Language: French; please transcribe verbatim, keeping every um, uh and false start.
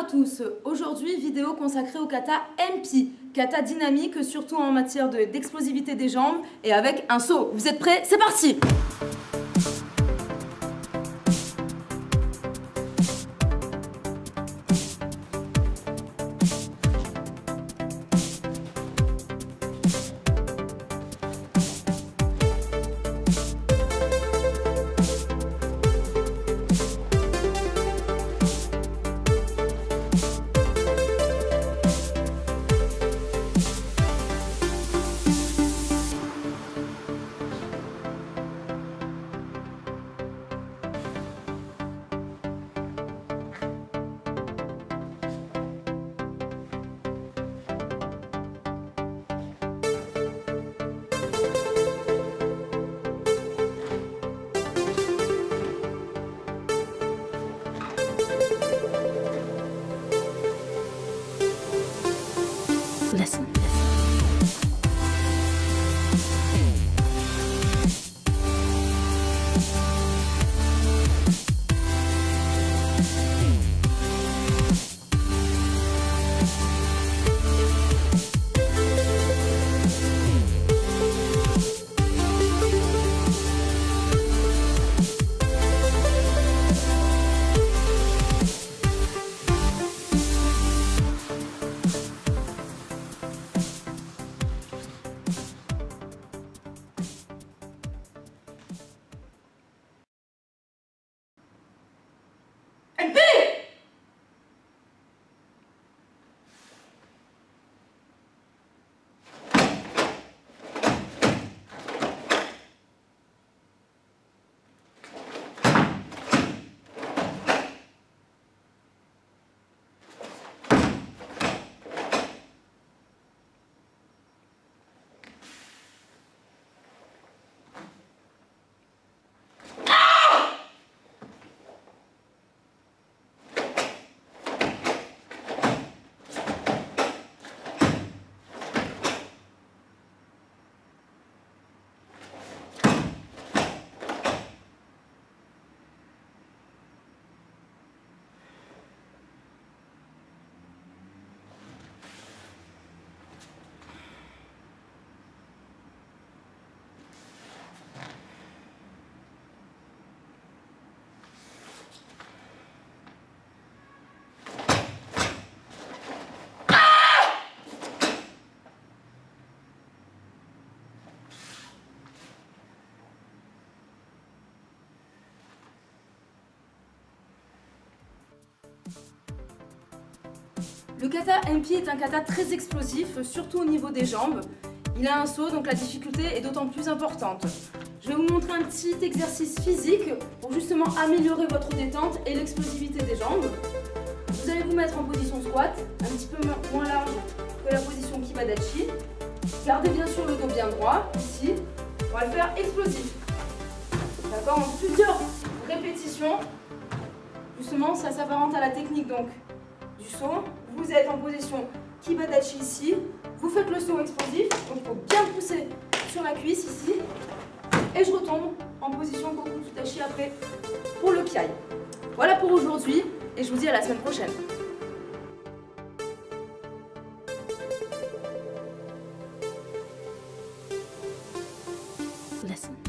tous, aujourd'hui vidéo consacrée au kata M P, kata dynamique surtout en matière de- d'explosivité des jambes et avec un saut. Vous êtes prêts? C'est parti! Listen. M P! Le kata M P est un kata très explosif, surtout au niveau des jambes. Il a un saut, donc la difficulté est d'autant plus importante. Je vais vous montrer un petit exercice physique pour justement améliorer votre détente et l'explosivité des jambes. Vous allez vous mettre en position squat, un petit peu moins large que la position Kibadachi. Gardez bien sûr le dos bien droit, ici. On va le faire explosif. D'accord, en plusieurs répétitions. Justement, ça s'apparente à la technique donc du saut. Vous êtes en position Kibadachi ici. Vous faites le saut explosif. Donc il faut bien pousser sur la cuisse ici. Et je retombe en position Koku Tutashi après pour le Kiai. Voilà pour aujourd'hui et je vous dis à la semaine prochaine. Listen.